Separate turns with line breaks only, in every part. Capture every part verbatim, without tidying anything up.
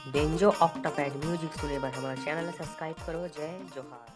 Dunzo ऑक्टापैड music सुने बर हमारा चैनल सब्सक्राइब करो। जय जोहार।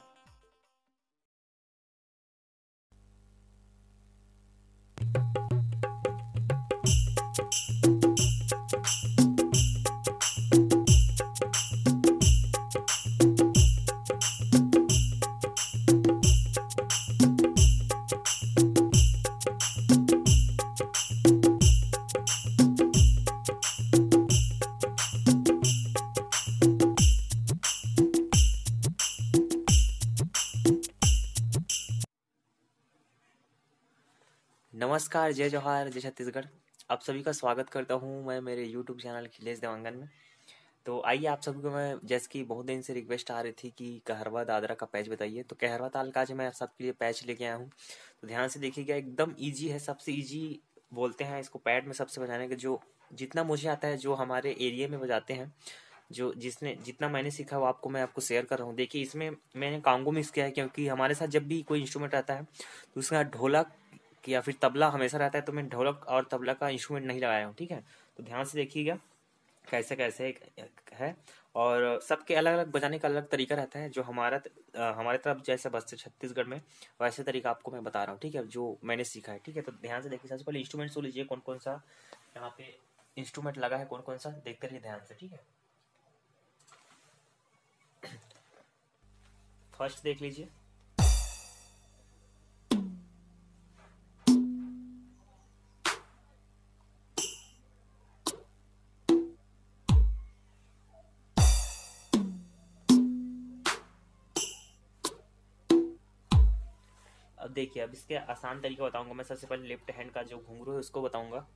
नमस्कार, जय जोहार, जय छत्तीसगढ़। आप सभी का स्वागत करता हूं मैं मेरे यूट्यूब चैनल खिलेश देवांगन में। तो आइए आप सभी को मैं, जैसे कि बहुत दिन से रिक्वेस्ट आ रही थी कि कहरवा दादरा का पैच बताइए, तो कहरवा ताल का आज मैं सबके लिए पैच लेके आया हूँ। तो ध्यान से देखिएगा, एकदम ईजी है, सबसे ईजी बोलते हैं इसको पैड में सबसे बजाने के। जो जितना मुझे आता है, जो हमारे एरिया में बजाते हैं, जो जिसने जितना मैंने सीखा वो आपको मैं आपको शेयर कर रहा हूँ। देखिए, इसमें मैंने कांगो मिक्स किया है, क्योंकि हमारे साथ जब भी कोई इंस्ट्रूमेंट आता है तो उसका ढोलक या फिर तबला हमेशा रहता है, तो मैं ढोलक और तबला का इंस्ट्रूमेंट नहीं लगाया हूँ। ठीक है, तो ध्यान से देखिएगा कैसे कैसे है, और सबके अलग अलग बजाने का अलग तरीका रहता है। जो हमारा हमारे तरफ जैसे बसते छत्तीसगढ़ में, वैसे तरीका आपको मैं बता रहा हूँ। ठीक है, जो मैंने सीखा है। ठीक है, तो ध्यान से देखिए, सबसे पहले इंस्ट्रूमेंट सुन लीजिए, कौन कौन सा यहाँ पे इंस्ट्रूमेंट लगा है, कौन कौन सा देखते रहिए ध्यान से। ठीक है, फर्स्ट देख लीजिए। अब देखिए, अब इसके आसान तरीका बताऊंगा मैं। सबसे पहले लेफ्ट हैंड का जो घुंघरू है उसको बताऊंगा।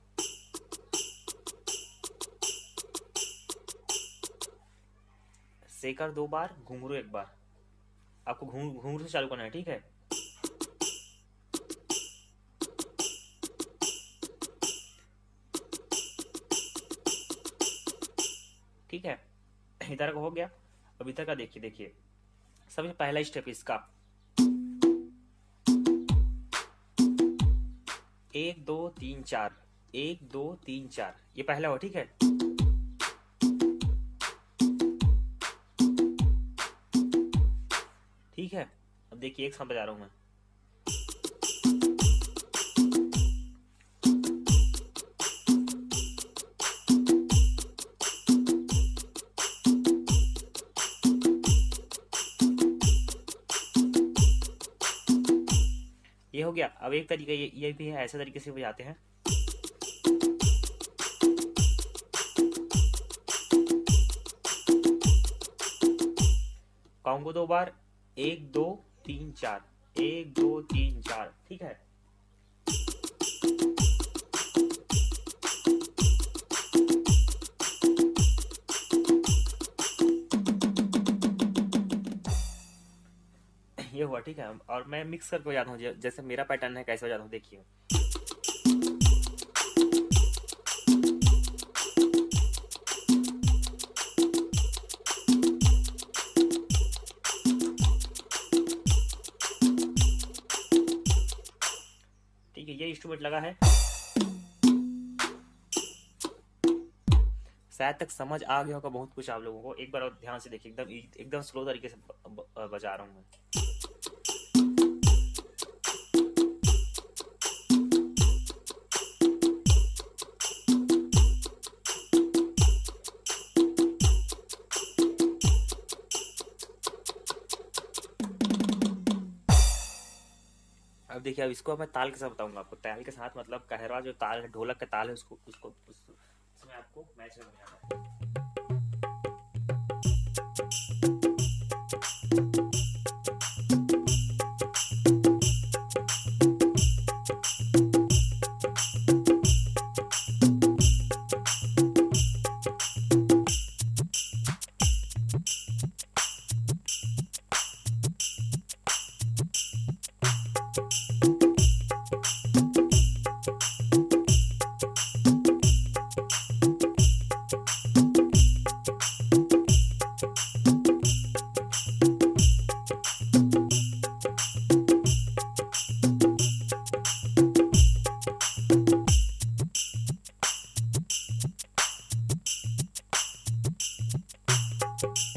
सेकर दो बार, घुंघरू एक बार। आपको घुंघरू से चालू करना है। ठीक है, ठीक है, इधर का हो गया। अब इधर का देखिए, देखिए सबसे पहला स्टेप इसका एक दो तीन चार, एक दो तीन चार, ये पहला हो। ठीक है, ठीक है। अब देखिए, एक साथ बजा रहा हूं मैं। ये हो गया। अब एक तरीका ये ये भी है, ऐसे तरीके से बजाते हैं। काउंगो दो बार, एक दो तीन चार, एक दो तीन चार। ठीक है, ये हुआ। ठीक है, और मैं मिक्स करके बजाता हूँ, जैसे मेरा पैटर्न है कैसे बजाता हूँ देखिए। ठीक है, ये इंस्ट्रूमेंट लगा है, शायद तक समझ आ गया होगा बहुत कुछ आप लोगों को। एक बार और ध्यान से देखिए, एकदम एकदम स्लो तरीके से बजा रहा हूँ मैं। अब देखिए, अब इसको मैं ताल के साथ बताऊंगा आपको। ताल के साथ मतलब कहरवा जो ताल है, ढोलक का ताल है, उसको उसको उस, उसमें आपको मैच में बजाना है। है।